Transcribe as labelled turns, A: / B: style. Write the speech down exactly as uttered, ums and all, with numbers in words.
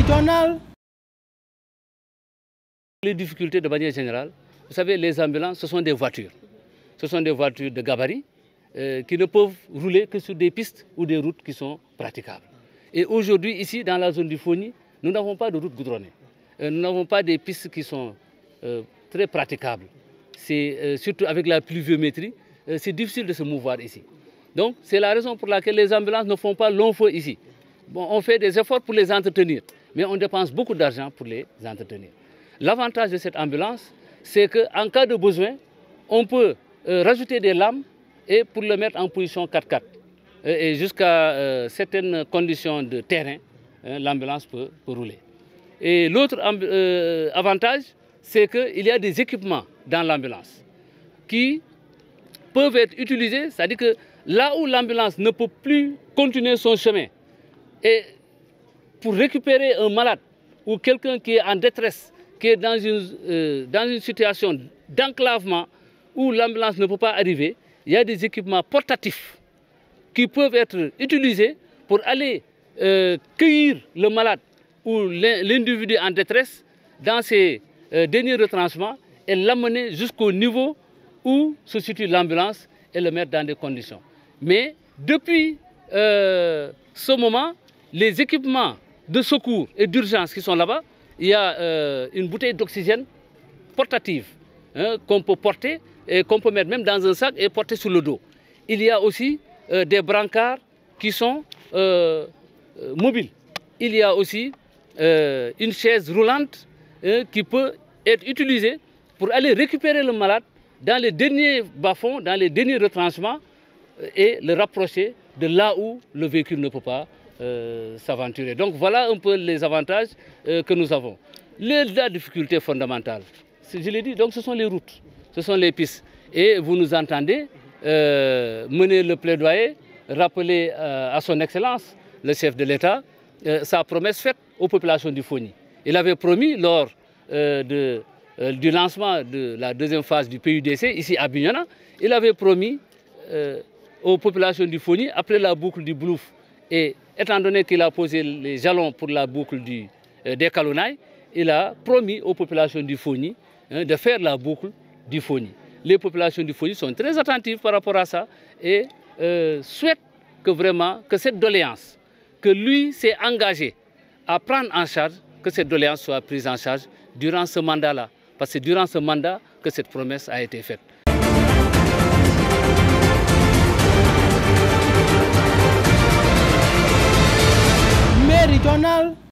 A: Méridional.
B: Les difficultés de manière générale, vous savez, les ambulances, ce sont des voitures. Ce sont des voitures de gabarit euh, qui ne peuvent rouler que sur des pistes ou des routes qui sont praticables. Et aujourd'hui, ici, dans la zone du Fogny, nous n'avons pas de route goudronnée. Euh, nous n'avons pas des pistes qui sont euh, très praticables. C'est euh, surtout avec la pluviométrie, euh, c'est difficile de se mouvoir ici. Donc, c'est la raison pour laquelle les ambulances ne font pas long feu ici. Bon, on fait des efforts pour les entretenir, mais on dépense beaucoup d'argent pour les entretenir. L'avantage de cette ambulance, c'est qu'en cas de besoin, on peut euh, rajouter des lames et pour le mettre en position quatre quatre. Euh, et jusqu'à euh, certaines conditions de terrain, hein, l'ambulance peut, peut rouler. Et l'autre euh, avantage, c'est qu'il y a des équipements dans l'ambulance qui peuvent être utilisés, c'est-à-dire que là où l'ambulance ne peut plus continuer son chemin, et pour récupérer un malade ou quelqu'un qui est en détresse, qui est dans une, euh, dans une situation d'enclavement où l'ambulance ne peut pas arriver, il y a des équipements portatifs qui peuvent être utilisés pour aller euh, cueillir le malade ou l'individu en détresse dans ses euh, derniers retranchements et l'amener jusqu'au niveau où se situe l'ambulance et le mettre dans des conditions. Mais depuis euh, ce moment, les équipements de secours et d'urgence qui sont là-bas, il y a euh, une bouteille d'oxygène portative hein, qu'on peut porter et qu'on peut mettre même dans un sac et porter sur le dos. Il y a aussi euh, des brancards qui sont euh, euh, mobiles. Il y a aussi euh, une chaise roulante hein, qui peut être utilisée pour aller récupérer le malade dans les derniers bas-fonds, dans les derniers retranchements et le rapprocher de là où le véhicule ne peut pas Euh, s'aventurer. Donc voilà un peu les avantages euh, que nous avons. Les, la difficulté fondamentale, je l'ai dit, donc ce sont les routes, ce sont les pistes. Et vous nous entendez euh, mener le plaidoyer, rappeler euh, à son Excellence, le chef de l'État, euh, sa promesse faite aux populations du Fogny. Il avait promis lors euh, de, euh, du lancement de la deuxième phase du P U D C, ici à Bignona, il avait promis euh, aux populations du Fogny, après la boucle du Blouf, et étant donné qu'il a posé les jalons pour la boucle du, euh, des Kalounaï, il a promis aux populations du Fogny hein, de faire la boucle du Fogny. Les populations du Fogny sont très attentives par rapport à ça et euh, souhaitent que vraiment que cette doléance, que lui s'est engagé à prendre en charge, que cette doléance soit prise en charge durant ce mandat-là. Parce que c'est durant ce mandat que cette promesse a été faite.
A: Méridional.